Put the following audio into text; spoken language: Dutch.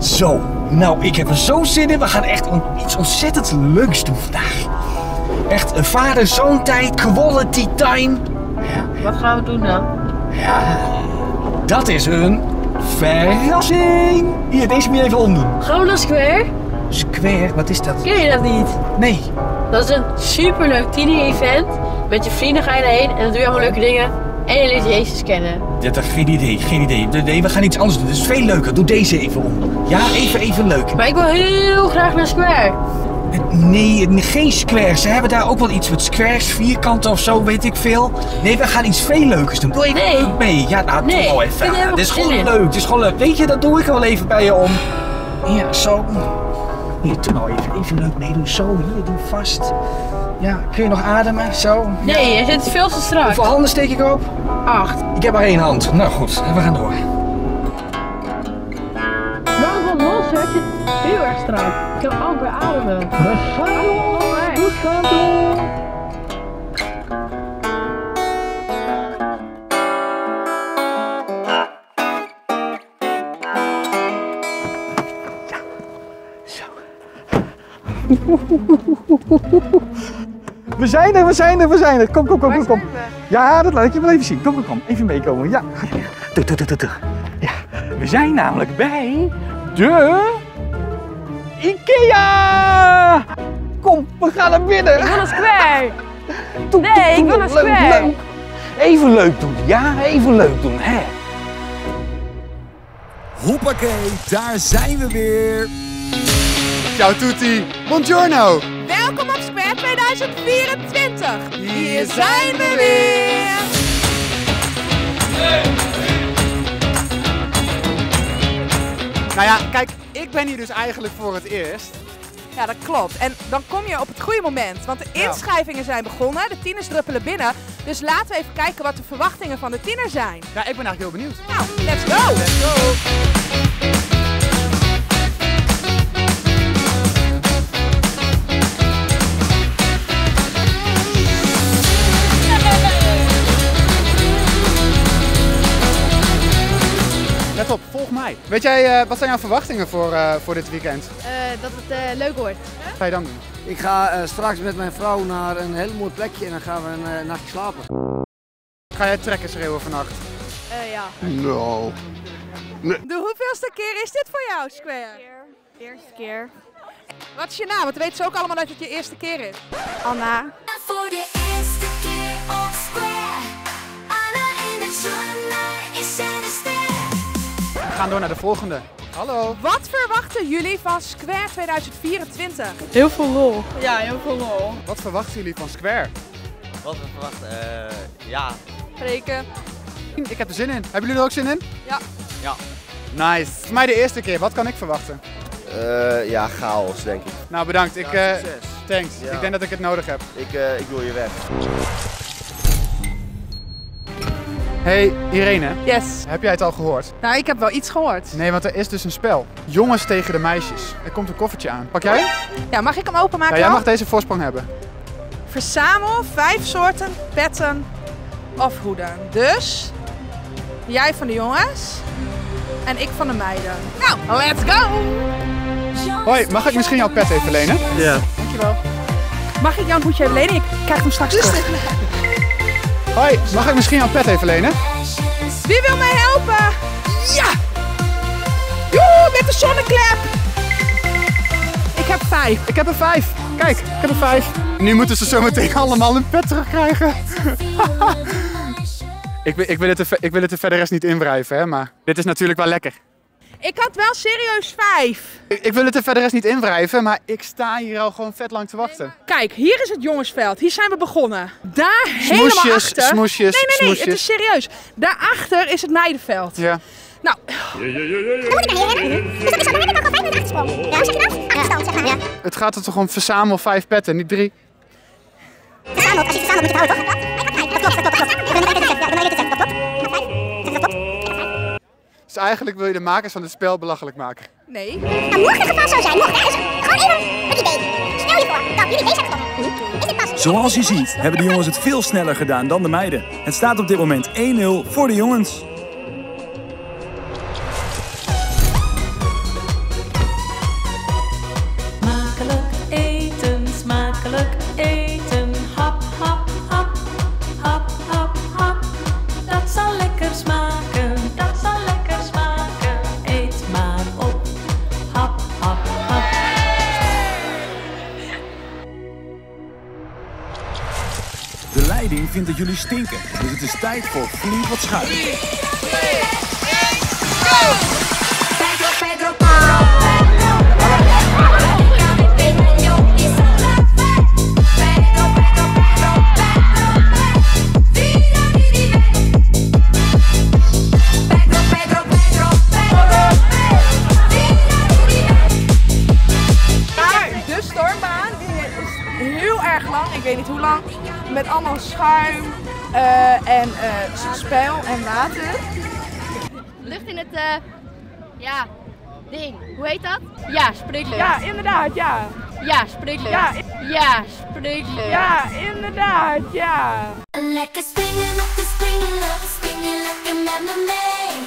Zo, nou ik heb er zo zin in. We gaan echt iets ontzettend leuks doen vandaag. Echt een vader-zoon tijd, quality time. Wat gaan we doen dan? Ja, dat is een verrassing. Hier, deze moet je even omdoen. Gaan we naar Square? Square, wat is dat? Ken je dat niet? Nee. Dat is een superleuk tiener-event. Met je vrienden ga je daarheen en dan doe je allemaal leuke dingen. En je leert Jezus kennen. Ja, geen idee, geen idee. Nee, we gaan iets anders doen. Dat is veel leuker. Doe deze even om. Ja, even leuk. Maar ik wil heel graag naar Square. Nee, geen squares. Ze hebben daar ook wel iets met squares, vierkanten of zo, weet ik veel. Nee, we gaan iets veel leukers doen. Doe even mee. Ja, nou, doe wel even. Dit is gewoon leuk. Dit is gewoon leuk. Weet je, dat doe ik wel even bij je om. Ja, zo. Hier, doe nou even leuk meedoen. Zo, hier, doe vast. Ja, kun je nog ademen? Zo. Nee, je zit veel te strak. Hoeveel handen steek ik op? 8. Ik heb maar 1 hand. Nou goed, we gaan door. Nou, wat los, hè? Ik zit heel erg strak. Ik kan amper ademen. We gaan door. We gaan door. We zijn er. Kom. Ja, dat laat ik je wel even zien. Kom. Even meekomen. Ja. Ja. We zijn namelijk bij de IKEA. Kom, we gaan naar binnen. Ik wil naar Square. Nee, ik wil naar Square. Leuk. Even leuk doen. Ja, even leuk doen. Hè. Hoppakee, daar zijn we weer. Ciao tutti, buongiorno. Welkom op Square 2024. Hier zijn we weer. Nou ja, kijk, ik ben hier dus eigenlijk voor het eerst. Ja, dat klopt. En dan kom je op het goede moment. Want de inschrijvingen zijn begonnen. De tieners druppelen binnen. Dus laten we even kijken wat de verwachtingen van de tieners zijn. Ja, ik ben eigenlijk heel benieuwd. Nou, let's go! Let's go! Let op, volg mij. Weet jij, wat zijn jouw verwachtingen voor dit weekend? Dat het leuk wordt. Wat ga je dan doen? Ik ga straks met mijn vrouw naar een heel mooi plekje en dan gaan we een nachtje slapen. Ga jij trekken schreeuwen vannacht? Ja. No. De hoeveelste keer is dit voor jou, Square? Eerste keer. Wat is je naam? Want we weten ze ook allemaal dat het je eerste keer is. Anna. Voor de eerste keer op Square. Anna in het zonne is zij de ster. We gaan door naar de volgende. Hallo. Wat verwachten jullie van Square 2024? Heel veel lol. Ja, heel veel lol. Wat verwachten jullie van Square? Wat we verwachten? Ja. Spreken. Ik heb er zin in. Hebben jullie er ook zin in? Ja. Ja. Nice. Voor mij de eerste keer. Wat kan ik verwachten? Ja, chaos denk ik. Nou, bedankt. Succes. Thanks. Ja. Ik denk dat ik het nodig heb. Ik wil je weg. Hey Irene, Yes. heb jij het al gehoord? Nou, ik heb wel iets gehoord. Nee, want er is dus een spel. Jongens tegen de meisjes. Er komt een koffertje aan. Pak jij? Ja, mag ik hem openmaken? Ja, jij dan? mag deze voorsprong hebben. Verzamel 5 soorten petten of hoeden. Dus, jij van de jongens en ik van de meiden. Nou, let's go! Hoi, mag ik misschien jouw pet even lenen? Ja. Dankjewel. Mag ik jouw hoedje even lenen? Ik krijg hem straks terug. Hoi, mag ik misschien jouw pet even lenen? Wie wil mij helpen? Ja! Joe, met de zonneklep! Ik heb 5. Ik heb er 5. Kijk, ik heb er 5. Nu moeten ze zo meteen allemaal hun pet terugkrijgen. ik wil het er verder rest niet inwrijven, hè, maar dit is natuurlijk wel lekker. Ik had wel serieus 5. Ik wil het er verder rest niet inwrijven, maar ik sta hier al gewoon vet lang te wachten. Kijk, hier is het jongensveld. Hier zijn we begonnen. Daar helemaal achter. Smoesjes. Nee, het is serieus. Daarachter is het meidenveld. Ja. Nou. Het gaat er toch om verzamel 5 petten, niet 3. Dus eigenlijk wil je de makers van het spel belachelijk maken. Nee. Nou, mocht het geval zo zijn, mocht er, dus gewoon even een idee. Stel je voor dat jullie deze hebben gestopt. Is dit pas? Zoals je ziet hebben de jongens het veel sneller gedaan dan de meiden. Het staat op dit moment 1-0 voor de jongens. vindt dat jullie stinken. Dus het is tijd voor flink wat schuim. 3, 2, 1, go! Pedro, Pedro, Pedro, De stormbaan die is heel erg lang, ik weet niet hoe lang, met allemaal schuim en spijl en water. Lucht in het, ja, ding. Hoe heet dat? Ja, spreeklucht. Ja, inderdaad, ja. Ja, spreeklucht. Ja, ja, spreeklucht. ja, inderdaad, ja. Lekker springen op de springen, lekker met me mee.